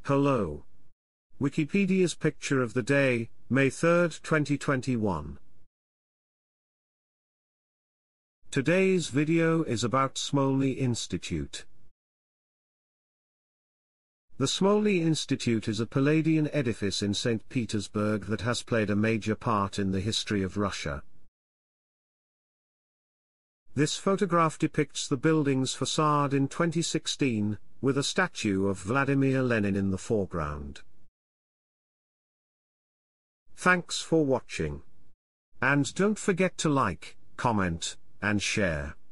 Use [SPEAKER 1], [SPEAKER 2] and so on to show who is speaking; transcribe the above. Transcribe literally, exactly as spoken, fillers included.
[SPEAKER 1] Hello. Wikipedia's picture of the day, May third twenty twenty-one. Today's video is about Smolny Institute. The Smolny Institute is a Palladian edifice in Saint Petersburg that has played a major part in the history of Russia. This photograph depicts the building's facade in twenty sixteen, with a statue of Vladimir Lenin in the foreground. Thanks for watching. And don't forget to like, comment, and share.